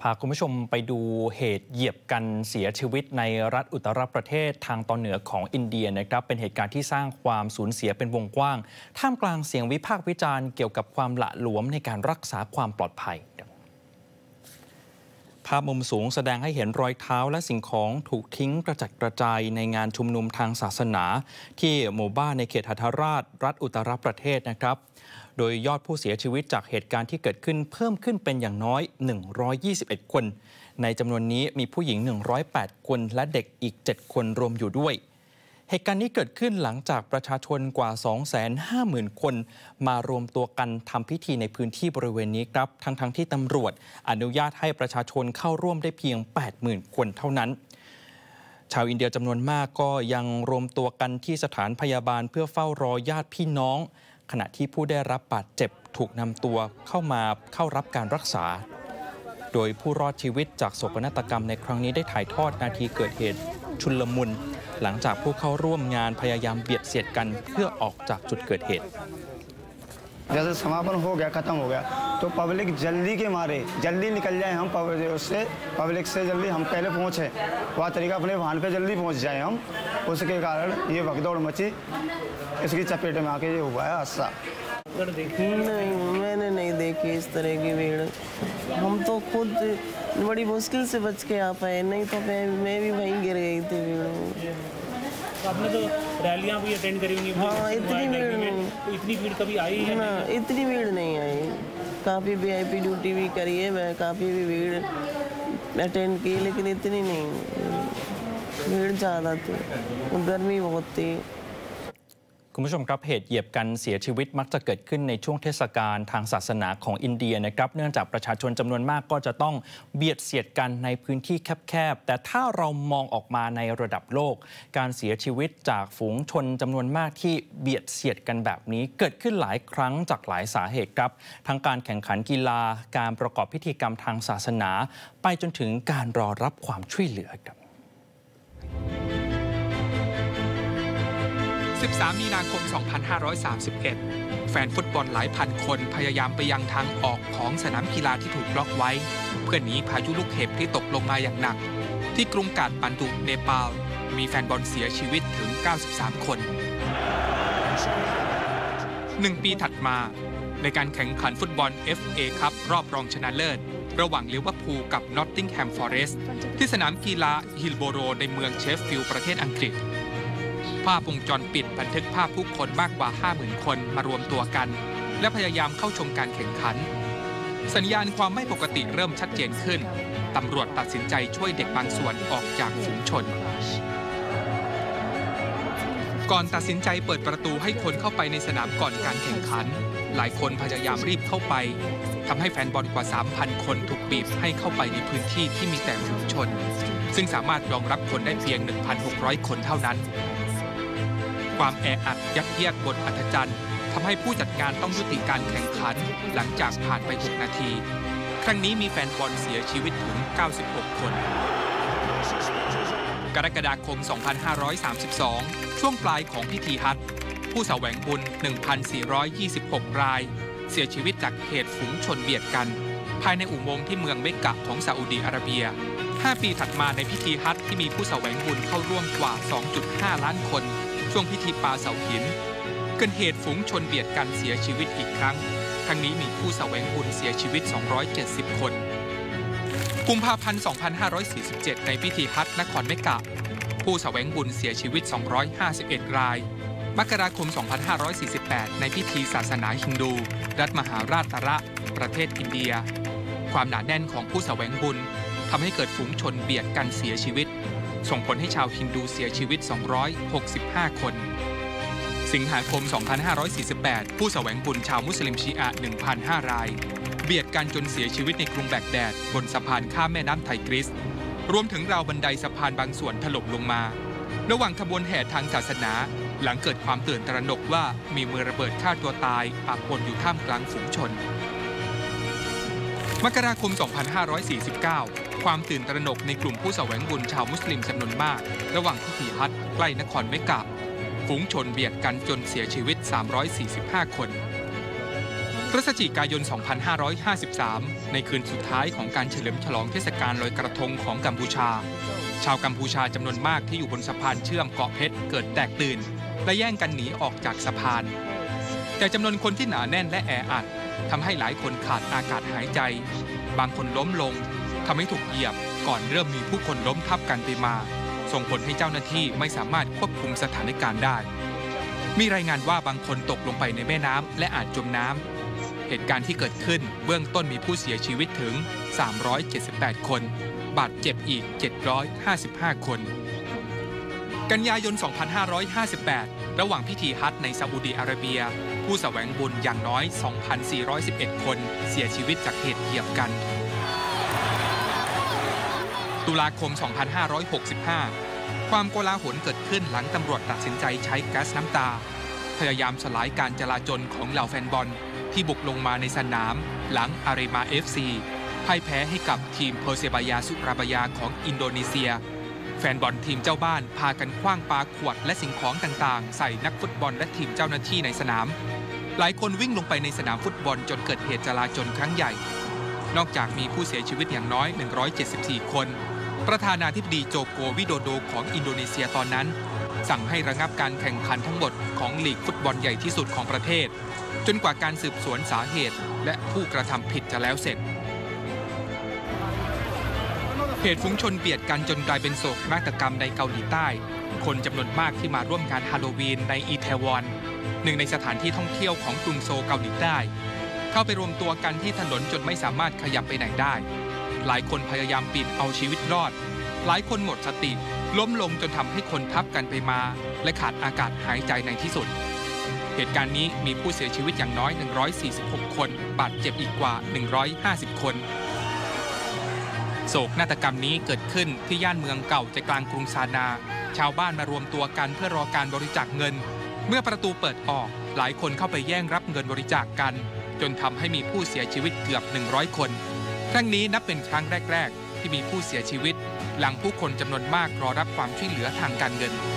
าคุณผู้ชมไปดูเหตุเหยียบกันเสียชีวิตในรัฐอุตตรประเทศทางตอนเหนือของอินเดียนะครับเป็นเหตุการณ์ที่สร้างความสูญเสียเป็นวงกว้างท่ามกลางเสียงวิพากษ์วิจารณ์เกี่ยวกับความหละหลวมในการรักษาความปลอดภัยภาพมุมสูงแสดงให้เห็นรอยเท้าและสิ่งของถูกทิ้งกระจัดกระจายในงานชุมนุมทางศาสนาที่หมู่บ้านในเขตหัทราชรัฐอุตตรประเทศนะครับโดยยอดผู้เสียชีวิตจากเหตุการณ์ที่เกิดขึ้นเพิ่มขึ้นเป็นอย่างน้อย121คนในจำนวนนี้มีผู้หญิง108คนและเด็กอีก7คนรวมอยู่ด้วยเหตุการณ์นี้เกิดขึ้นหลังจากประชาชนกว่า 250,000 คนมารวมตัวกันทำพิธีในพื้นที่บริเวณนี้ครับทั้งที่ตำรวจอนุญาตให้ประชาชนเข้าร่วมได้เพียง 80,000 คนเท่านั้นชาวอินเดียจำนวนมากก็ยังรวมตัวกันที่สถานพยาบาลเพื่อเฝ้ารอญาติพี่น้องขณะที่ผู้ได้รับบาดเจ็บถูกนำตัวเข้ารับการรักษาโดยผู้รอดชีวิตจากโศกนาฏกรรมในครั้งนี้ได้ถ่ายทอดนาทีเกิดเหตุชุลมุนหลังจากผู้เข้าร่วมงานพยายามเบียดเสียดกันเพื่อออกจากจุดเกิดเหตุ जैसे समापन हो गया खत्म हो गया तो पब्लिक जल्दी के मारे जल्दी निकल जाए हम उससे पब्लिक से जल्दी हम पहले पहुंचे वह तरीका अपने वाहन पे जल्दी पहुंच जाए हम उसके कारण ये भगदौड़ मची इसकी चपेट में आके ये हुआ है हादसा नहीं मैंने नहीं देखी इस तरह की भीड़ हम तो खुद बड़ी मुश्किल से बच के आ पाए नहीं तो मैं भी वहीं गिर गई थी भीड़ में आपने तो रैलियां भी अटेंड करी होंगी। हाँ इतनी भीड़ नहीं तो इतनी भीड़ कभी आई है ना इतनी भीड़ नहीं आई काफ़ी VIP ड्यूटी भी करी है मैं काफ़ी भी भीड़ अटेंड की लेकिन इतनी नहीं भीड़ ज़्यादा थी गर्मी बहुत थी คุณผู้ชมครับเหตุเหยียบกันเสียชีวิตมักจะเกิดขึ้นในช่วงเทศกาลทางศาสนาของอินเดียนะครับเนื่องจากประชาชนจำนวนมากก็จะต้องเบียดเสียดกันในพื้นที่แคบๆแต่ถ้าเรามองออกมาในระดับโลกการเสียชีวิตจากฝูงชนจำนวนมากที่เบียดเสียดกันแบบนี้เกิดขึ้นหลายครั้งจากหลายสาเหตุครับทั้งการแข่งขันกีฬาการประกอบพิธีกรรมทางศาสนาไปจนถึงการรอรับความช่วยเหลือครับ 13 มีนาคม 2531 แฟนฟุตบอลหลายพันคนพยายามไปยังทางออกของสนามกีฬาที่ถูกล็อกไว้เพื่อหนีพายุลูกเห็บที่ตกลงมาอย่างหนักที่กรุงกาฐมาณดูเนปาลมีแฟนบอลเสียชีวิตถึง 93 คน 1 ปีถัดมาในการแข่งขันฟุตบอล FA คัพรอบรองชนะเลิศระหว่างลิเวอร์พูลกับนอตติงแฮมฟอเรสต์ที่สนามกีฬาฮิลโบโรในเมืองเชฟฟิลด์ประเทศอังกฤษภาพวงจรปิดบันทึกภาพผู้คนมากกว่า 50,000 คนมารวมตัวกันและพยายามเข้าชมการแข่งขันสัญญาณความไม่ปกติเริ่มชัดเจนขึ้นตำรวจตัดสินใจช่วยเด็กบางส่วนออกจากฝูงชนก่อนตัดสินใจเปิดประตูให้คนเข้าไปในสนามก่อนการแข่งขันหลายคนพยายามรีบเข้าไปทำให้แฟนบอลกว่า 3,000 คนถูกบีบให้เข้าไปในพื้นที่ที่มีแต่ฝูงชนซึ่งสามารถรองรับคนได้เพียง 1,600 คนเท่านั้นความแออัดยัดเยียดบนอัธจันทร์ทำให้ผู้จัดงานต้องยุติการแข่งขันหลังจากผ่านไป6 นาทีครั้งนี้มีแฟนบอลเสียชีวิตถึง 96 คนกรกฎาคม 2532 ช่วงปลายของพิธีฮัจญ์ผู้แสวงบุญ 1,426 รายเสียชีวิตจากเหตุฝูงชนเบียดกันภายในอุโมงค์ที่เมืองเมกกะของซาอุดีอาระเบีย5 ปีถัดมาในพิธีฮัจญ์ที่มีผู้แสวงบุญเข้าร่วมกว่า 2.5 ล้านคนช่วงพิธีปาเสาหินเกิดเหตุฝูงชนเบียดกันเสียชีวิตอีกครั้งครั้งนี้มีผู้แสวงบุญเสียชีวิต270 คนกุมภาพันธ์ 2547 ในพิธีฮัจญ์นครเมกกะผู้แสวงบุญเสียชีวิต251 รายมกราคม 2548 ในพิธีศาสนาฮินดูรัฐมหาราชตระประเทศอินเดียความหนาแน่นของผู้แสวงบุญทำให้เกิดฝูงชนเบียดกันเสียชีวิตส่งผลให้ชาวฮินดูเสียชีวิต265 คนสิงหาคม 2548 ผู้แสวงบุญชาวมุสลิมชีอะ 1,500 รายเบียดกันจนเสียชีวิตในกรุงแบกแดดบนสะพานข้ามแม่น้ำไทกริสรวมถึงราวบันไดสะพานบางส่วนถล่มลงมาระหว่างขบวนแห่ทางศาสนาหลังเกิดความตื่นตระหนกว่ามีมือระเบิดฆ่าตัวตายปะปนอยู่ท่ามกลางฝูงชนมกราคม 2549 ความตื่นตระหนกในกลุ่มผู้แสวงบุญชาวมุสลิมจำนวนมากระหว่างพิธีฮัจญ์ใกล้นครเมกกะฝูงชนเบียดกันจนเสียชีวิต345 คนพฤศจิกายน 2553 ในคืนสุดท้ายของการเฉลิมฉลองเทศกาลลอยกระทงของกัมพูชาชาวกัมพูชาจำนวนมากที่อยู่บนสะพานเชื่อมเกาะเพชรเกิดแตกตื่นและแย่งกันหนีออกจากสะพานแต่จำนวนคนที่หนาแน่นและแออัดทำให้หลายคนขาดอากาศหายใจบางคนล้มลงทำให้ถูกเหยียบก่อนเริ่มมีผู้คนล้มทับกันไปมาส่งผลให้เจ้าหน้าที่ไม่สามารถควบคุมสถานการณ์ได้มีรายงานว่าบางคนตกลงไปในแม่น้ำและอาจจมน้ำเหตุการณ์ที่เกิดขึ้นเบื้องต้นมีผู้เสียชีวิตถึง378คนบาดเจ็บอีก755คนกันยายน 2558 ระหว่างพิธีฮัจญ์ในซาอุดิอาระเบียผู้แสวงบุญอย่างน้อย 2,411 คนเสียชีวิตจากเหตุเหยียบกันตุลาคม 2565 ความโกลาหลเกิดขึ้นหลังตำรวจตัดสินใจใช้แก๊สน้ำตาพยายามสลายการจลาจลของเหล่าแฟนบอลที่บุกลงมาในสนามหลังอาริมา FC พ่ายแพ้ให้กับทีมเพอร์เซบายาสุราบายาของอินโดนีเซียแฟนบอลทีมเจ้าบ้านพากันขว้างปาขวดและสิ่งของต่างๆใส่นักฟุตบอลและทีมเจ้าหน้าที่ในสนามหลายคนวิ่งลงไปในสนามฟุตบอลจนเกิดเหตุจลาจลครั้งใหญ่นอกจากมีผู้เสียชีวิตอย่างน้อย174คนประธานาธิบดีโจโกวิโดโดของอินโดนีเซียตอนนั้นสั่งให้ระงับการแข่งขันทั้งหมดของลีกฟุตบอลใหญ่ที่สุดของประเทศจนกว่าการสืบสวนสาเหตุและผู้กระทำผิดจะแล้วเสร็จเหตุฝูงชนเบียดกันจนกลายเป็นโศกนาฏกรรมในเกาหลีใต้คนจำนวนมากที่มาร่วมงานฮาโลวีนในอิเทวอนหนึ่งในสถานที่ท่องเที่ยวของกรุงโซลเกาหลีใต้เข้าไปรวมตัวกันที่ถนนจนไม่สามารถขยับไปไหนได้หลายคนพยายามปีนเอาชีวิตรอดหลายคนหมดสติล้มลงจนทำให้คนทับกันไปมาและขาดอากาศหายใจในที่สุดเหตุการณ์นี้มีผู้เสียชีวิตอย่างน้อย146คนบาดเจ็บอีกกว่า150คนโศกนาฏกรรมนี้เกิดขึ้นที่ย่านเมืองเก่าใจกลางกรุงซานาชาวบ้านมารวมตัวกันเพื่อรอการบริจาคเงินเมื่อประตูเปิดออกหลายคนเข้าไปแย่งรับเงินบริจาคกันจนทำให้มีผู้เสียชีวิตเกือบ100คนครั้งนี้นับเป็นครั้งแรกๆที่มีผู้เสียชีวิตหลังผู้คนจำนวนมากรอรับความช่วยเหลือทางการเงิน